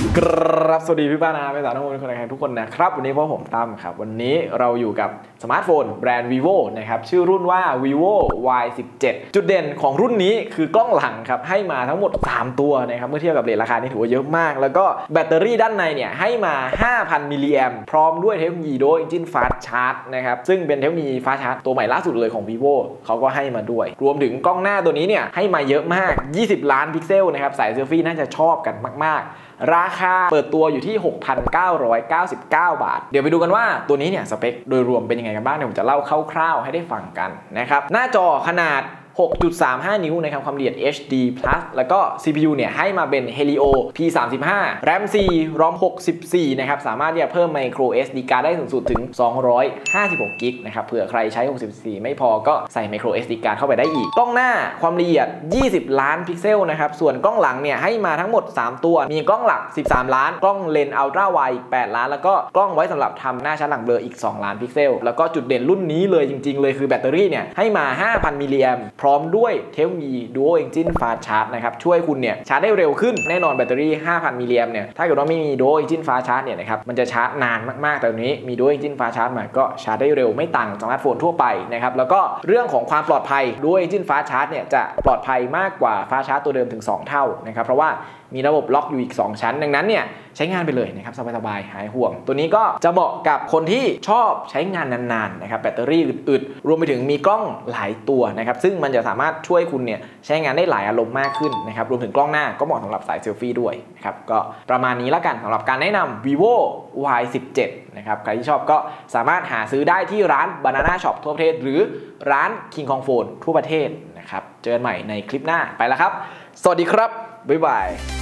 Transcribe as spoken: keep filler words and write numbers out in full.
ครับสวัสดีพี่ป้านะพี่สาวทุกคนคนไทยทุกคนนะครับวันนี้พวกผมตั้มครับวันนี้เราอยู่กับสมาร์ทโฟนแบรนด์ vivo นะครับชื่อรุ่นว่า vivo วาย สิบเจ็ด จุดเด่นของรุ่นนี้คือกล้องหลังครับให้มาทั้งหมดสามตัวนะครับเมื่อเทียบกับเรทราคานี่ถือว่าเยอะมากแล้วก็แบตเตอรี่ด้านในเนี่ยให้มา ห้าพัน มิลลิแอมป์พร้อมด้วยเทคโนโลยีโดย Engine Fast Charge นะครับซึ่งเป็นเทคโนโลยี Fast Charge ตัวใหม่ล่าสุดเลยของ vivo เขาก็ให้มาด้วยรวมถึงกล้องหน้าตัวนี้เนี่ยให้มาเยอะมากยี่สิบล้านพิกเซลนะครับสายเซลฟี่น่าจะชอบกันมากๆราคาเปิดตัวอยู่ที่ หกพันเก้าร้อยเก้าสิบเก้า บาทเดี๋ยวไปดูกันว่าตัวนี้เนี่ยสเปคโดยรวมเป็นยังไงกันบ้างเดี๋ยวผมจะเล่าคร่าวๆให้ได้ฟังกันนะครับหน้าจอขนาด หกจุดสามห้า นิ้วนะครับความละเอียด เอช ดี พลัส แล้วก็ ซี พี ยู เนี่ยให้มาเป็น Helio พี สามสิบห้า แรม สี่ รอม หกสิบสี่นะครับสามารถที่จะเพิ่ม Micro เอส ดี Card ได้สูงสุดถึงสองร้อยห้าสิบหกกิกนะครับเผื่อใครใช้หกสิบสี่ไม่พอก็ใส่ Micro เอส ดี Card เข้าไปได้อีกกล้องหน้าความละเอียดยี่สิบล้านพิกเซลนะครับส่วนกล้องหลังเนี่ยให้มาทั้งหมดสามตัวมีกล้องหลักสิบสามล้านกล้องเลนส์อัลตร้าไวด์แปดล้านแล้วก็กล้องไว้สำหรับทำหน้าชัดหลังเบลออีกสองล้านพิกเซลแล้วก็จุดเด่นรุ่นนี้เลยจริงๆเลยคือแบตเตอรี่เนี่ยให้มา ห้าพัน มิลลิแอมป์พร้อมด้วยเทคโนโลยี Dual Engine Fast Charge นะครับช่วยคุณเนี่ยชาร์จได้เร็วขึ้นแน่นอนแบตเตอรี่ ห้าพัน มิลลิแอมป์เนี่ยถ้าเกิดว่าไม่มี Dual Engine Fast Charge เนี่ยนะครับมันจะชาร์จนานมากๆแต่ตอนนี้มี Dual Engine Fast Charge มาก็ชาร์จได้เร็วไม่ต่างจากสมาร์ทโฟนทั่วไปนะครับแล้วก็เรื่องของความปลอดภัย Dual Engine Fast Charge เนี่ยจะปลอดภัยมากกว่า Fast Charge ตัวเดิมถึงสองเท่านะครับเพราะว่ามีระบบล็อกอยู่อีกสองชั้นดังนั้นเนี่ยใช้งานไปเลยนะครับสบายๆหายห่วงตัวนี้ก็จะเหมาะกับคนที่ชอบใช้งานนานๆนะครับแบตเตอรี่อึดๆรวมไปถึงมีกล้องหลายตัวนะครับซึ่งมันจะสามารถช่วยคุณเนี่ยใช้งานได้หลายอารมณ์มากขึ้นนะครับรวมถึงกล้องหน้าก็เหมาะสำหรับสายเซลฟี่ด้วยนะครับก็ประมาณนี้แล้วกันสำหรับการแนะนำ vivo วาย สิบเจ็ด นะครับใครที่ชอบก็สามารถหาซื้อได้ที่ร้าน Banana Shop ทั่วประเทศหรือร้าน King Kong Phone ทั่วประเทศนะครับเจอกันใหม่ในคลิปหน้าไปแล้วครับสวัสดีครับบ๊ายบาย